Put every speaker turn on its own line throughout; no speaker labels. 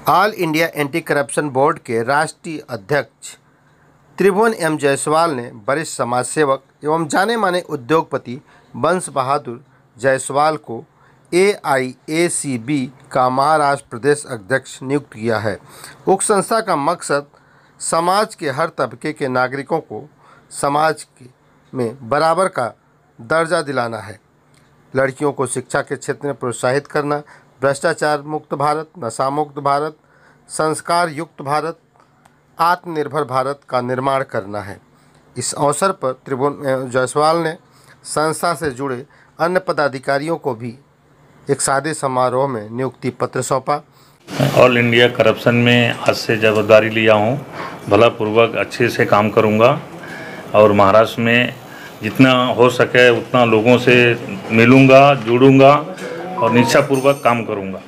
All India anti corruption board के राष्ट्रीय अध्यक्ष त्रिभुवन एम जायसवाल ने वरिष्ठ समाज सेवक एवं जाने माने उद्योगपति बंश बहादुर जायसवाल को AIACB का महाराष्ट्र प्रदेश अध्यक्ष नियुक्त किया है। उक्त संस्था का मकसद समाज के हर तबके के नागरिकों को समाज में बराबर का दर्जा दिलाना है, लड़कियों को शिक्षा के क्षेत्र में प्रोत्साहित करना, भ्रष्टाचार मुक्त भारत, नशा मुक्त भारत, संस्कार युक्त भारत, आत्मनिर्भर भारत का निर्माण करना है। इस अवसर पर त्रिभुवन जायसवाल ने संस्था से जुड़े अन्य पदाधिकारियों को भी एक सादे समारोह में नियुक्ति पत्र सौंपा।
ऑल इंडिया करप्शन में आज से जवाबदारी लिया हूँ, भलापूर्वक अच्छे से काम करूँगा और महाराष्ट्र में जितना हो सके उतना लोगों से मिलूँगा, जुड़ूँगा और निष्ठापूर्वक काम करूँगा।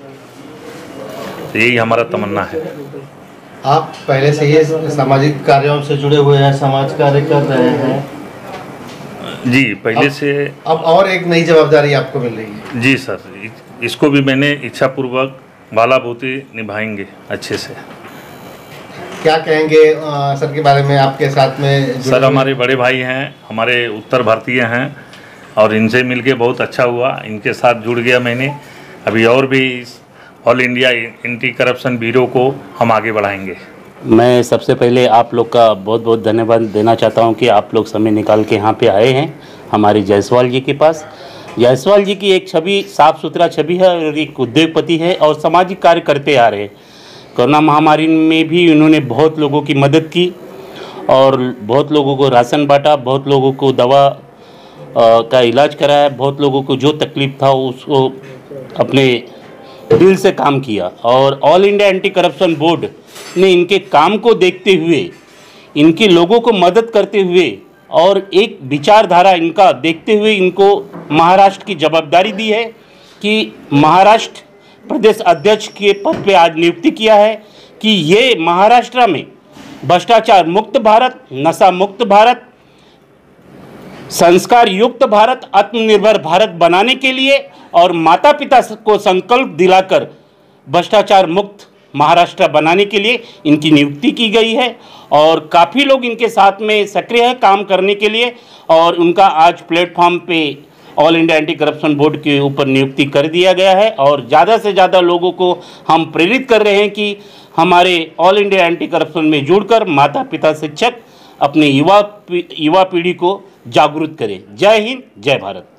तो यही हमारा तमन्ना है।
आप पहले से ही सामाजिक कार्यों से जुड़े हुए हैं, समाज कार्य कर रहे हैं?
जी, पहले से।
अब और एक नई जवाबदारी आपको मिल रही है?
जी सर, इसको भी मैंने इच्छापूर्वक भाला-भांति निभाएंगे अच्छे से।
क्या कहेंगे सर के बारे में? आपके साथ में
सर हमारे बड़े भाई हैं, हमारे उत्तर भारतीय हैं और इनसे मिलके बहुत अच्छा हुआ। इनके साथ जुड़ गया मैंने। अभी और भी all India anti corruption bureau को हम आगे बढ़ाएंगे।
मैं सबसे पहले आप लोग का बहुत बहुत धन्यवाद देना चाहता हूं कि आप लोग समय निकाल के यहाँ पे आए हैं हमारे जायसवाल जी के पास। जायसवाल जी की एक छवि, साफ़ सुथरा छवि है और एक उद्योगपति है और सामाजिक कार्य करते आ रहे हैं। कोरोना महामारी में भी उन्होंने बहुत लोगों की मदद की और बहुत लोगों को राशन बांटा, बहुत लोगों को दवा का इलाज कराया, बहुत लोगों को जो तकलीफ़ था उसको अपने दिल से काम किया। और all India anti corruption board ने इनके काम को देखते हुए, इनके लोगों को मदद करते हुए और एक विचारधारा इनका देखते हुए इनको महाराष्ट्र की जवाबदारी दी है कि महाराष्ट्र प्रदेश अध्यक्ष के पद पे आज नियुक्ति किया है कि ये महाराष्ट्र में भ्रष्टाचार मुक्त भारत, नशा मुक्त भारत, संस्कार युक्त भारत, आत्मनिर्भर भारत बनाने के लिए और माता पिता को संकल्प दिलाकर भ्रष्टाचार मुक्त महाराष्ट्र बनाने के लिए इनकी नियुक्ति की गई है। और काफ़ी लोग इनके साथ में सक्रिय हैं काम करने के लिए और उनका आज प्लेटफॉर्म पे all India anti corruption board के ऊपर नियुक्ति कर दिया गया है। और ज़्यादा से ज़्यादा लोगों को हम प्रेरित कर रहे हैं कि हमारे ऑल इंडिया एंटी करप्शन में जुड़कर माता पिता शिक्षक अपने युवा पीढ़ी को जागरूक करें। जय हिंद, जय भारत।